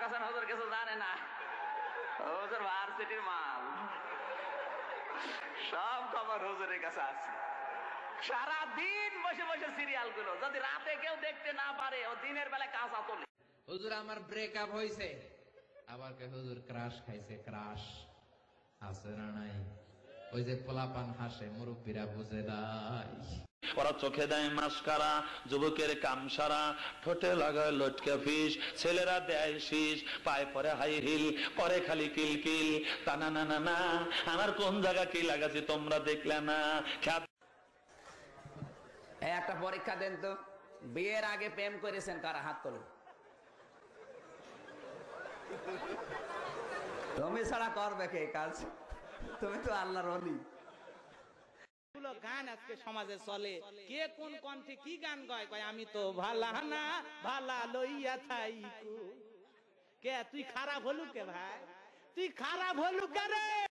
হাসান হুজুর কিছু জানে না, হুজুর ভার্সিটির মাল, সব খবর হুজুরের কাছে আছে। সারাদিন বসে বসে সিরিয়াল গুলো, যদি রাতে কেউ দেখতে না পারে ও দিনের বেলায় কাঁচা তোলে। হুজুর আমার ব্রেকআপ হয়েছে, আবার কে হুজুর ক্রাশ খাইছে, ক্রাশ আছে না নাই? ওই যে পোলাপান হাসে, মুরব্বীরা বুঝে নাই। ওরা চোখে দেয় মাস্কারা, যুবকের কামসারা, ঠোঁটে লাগায় লটকা ফিস, ছেলেরা দেয় শীষ, পায়ে পরে হাই হিল, করে খালি কিলকিল, টানা না না না, আমার কোন জায়গা কি লাগাছি তোমরা দেখলে না। এই একটা পরীক্ষা দেন তো, বিয়ের আগে প্রেম করেছেন কারা? হাত তোলো। তুমি ছাড়া করবে কে কাজ? তুমি তো আল্লাহর ওলি। গান আজকে সমাজে চলে, কে কোন কণ্ঠে কি গান গায়, কয় আমি তো ভালা না ভালা লইয়া থাইকু। কে তুই খারাপ হলু কে ভাই? তুই খারাপ হলু কে রে?